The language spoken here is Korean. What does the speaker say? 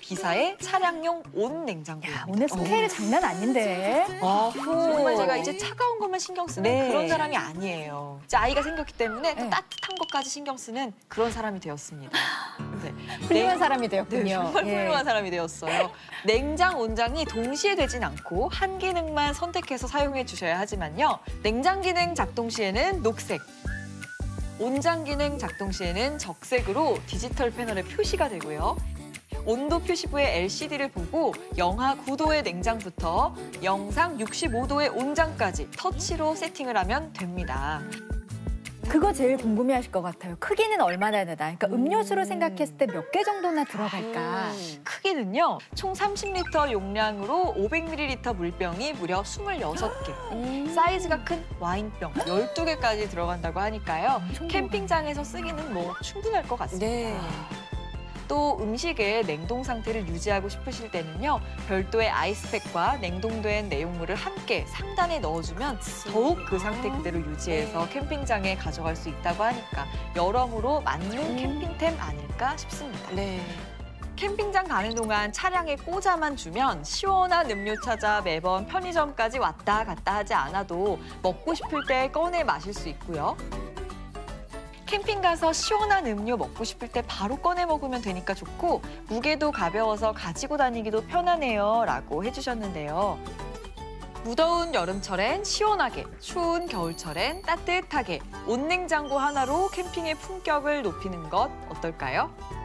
B사의 차량용 온냉장고입니다. 오늘 스케일 장난 아닌데. 정말 제가 이제 차가운 것만 신경 쓰는 네. 그런 사람이 아니에요. 이제 아이가 생겼기 때문에 또 네. 따뜻한 것까지 신경 쓰는 그런 사람이 되었습니다. 네. 훌륭한 사람이 네, 되었군요. 정말 예. 훌륭한 사람이 되었어요. 냉장, 온장이 동시에 되진 않고 한 기능만 선택해서 사용해 주셔야 하지만요. 냉장 기능 작동 시에는 녹색, 온장 기능 작동 시에는 적색으로 디지털 패널에 표시가 되고요. 온도 표시부의 LCD를 보고 영하 9도의 냉장부터 영상 65도의 온장까지 터치로 세팅을 하면 됩니다. 그거 제일 궁금해하실 것 같아요. 크기는 얼마나 되나? 그러니까 음료수로 생각했을 때 몇 개 정도나 들어갈까? 크기는요, 총 30리터 용량으로 500ml 물병이 무려 26개. 사이즈가 큰 와인병 12개까지 들어간다고 하니까요. 캠핑장에서 쓰기는 뭐 충분할 것 같습니다. 네. 또 음식의 냉동 상태를 유지하고 싶으실 때는요, 별도의 아이스팩과 냉동된 내용물을 함께 상단에 넣어주면 더욱 그 상태 그대로 유지해서 캠핑장에 가져갈 수 있다고 하니까 여러모로 맞는 캠핑템 아닐까 싶습니다. 네. 캠핑장 가는 동안 차량에 꽂아만 주면 시원한 음료 찾아 매번 편의점까지 왔다 갔다 하지 않아도 먹고 싶을 때 꺼내 마실 수 있고요. 캠핑 가서 시원한 음료 먹고 싶을 때 바로 꺼내 먹으면 되니까 좋고 무게도 가벼워서 가지고 다니기도 편하네요 라고 해주셨는데요. 무더운 여름철엔 시원하게, 추운 겨울철엔 따뜻하게 온냉장고 하나로 캠핑의 품격을 높이는 것 어떨까요?